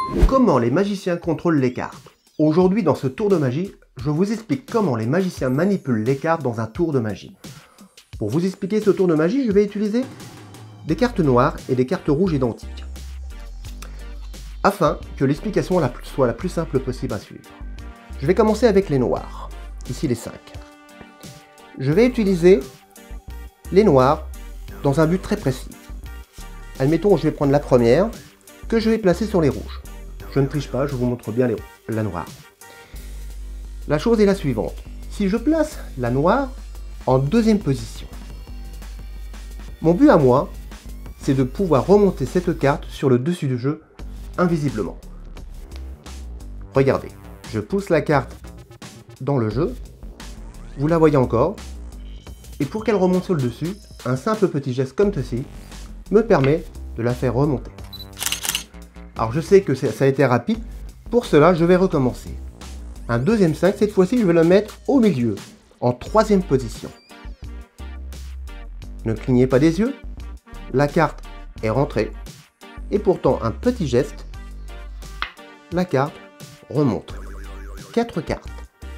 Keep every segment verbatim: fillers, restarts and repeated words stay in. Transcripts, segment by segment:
Comment les magiciens contrôlent les cartes? Aujourd'hui, dans ce tour de magie, je vous explique comment les magiciens manipulent les cartes dans un tour de magie. Pour vous expliquer ce tour de magie, je vais utiliser des cartes noires et des cartes rouges identiques, afin que l'explication soit la plus simple possible à suivre. Je vais commencer avec les noirs, ici les cinq. Je vais utiliser les noirs dans un but très précis. Admettons, je vais prendre la première, que je vais placer sur les rouges. Je ne triche pas, je vous montre bien les, la noire. La chose est la suivante. Si je place la noire en deuxième position, mon but à moi, c'est de pouvoir remonter cette carte sur le dessus du jeu invisiblement. Regardez, je pousse la carte dans le jeu, vous la voyez encore, et pour qu'elle remonte sur le dessus, un simple petit geste comme ceci me permet de la faire remonter. Alors je sais que ça a été rapide, pour cela je vais recommencer. Un deuxième cinq, cette fois-ci je vais le mettre au milieu, en troisième position. Ne clignez pas des yeux, la carte est rentrée, et pourtant un petit geste, la carte remonte. quatre cartes.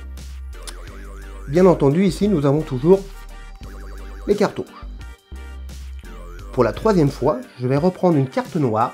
Bien entendu, ici nous avons toujours les cartes rouges. Pour la troisième fois, je vais reprendre une carte noire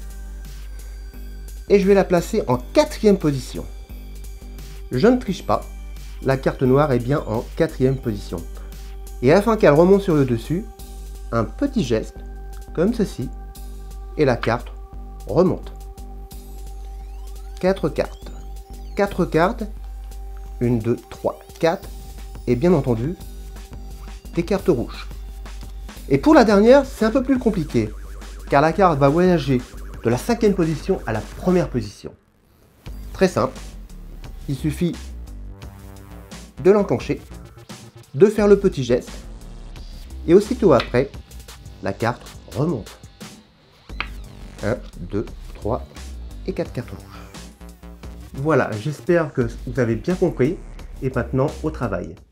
et je vais la placer en quatrième position. Je ne triche pas, la carte noire est bien en quatrième position. Et afin qu'elle remonte sur le dessus, un petit geste, comme ceci, et la carte remonte. quatre cartes. quatre cartes, un, deux, trois, quatre, et bien entendu, des cartes rouges. Et pour la dernière, c'est un peu plus compliqué, car la carte va voyager de la cinquième position à la première position. Très simple, il suffit de l'enclencher, de faire le petit geste, et aussitôt après, la carte remonte. un, deux, trois et quatre cartes rouges. Voilà, j'espère que vous avez bien compris, et maintenant au travail.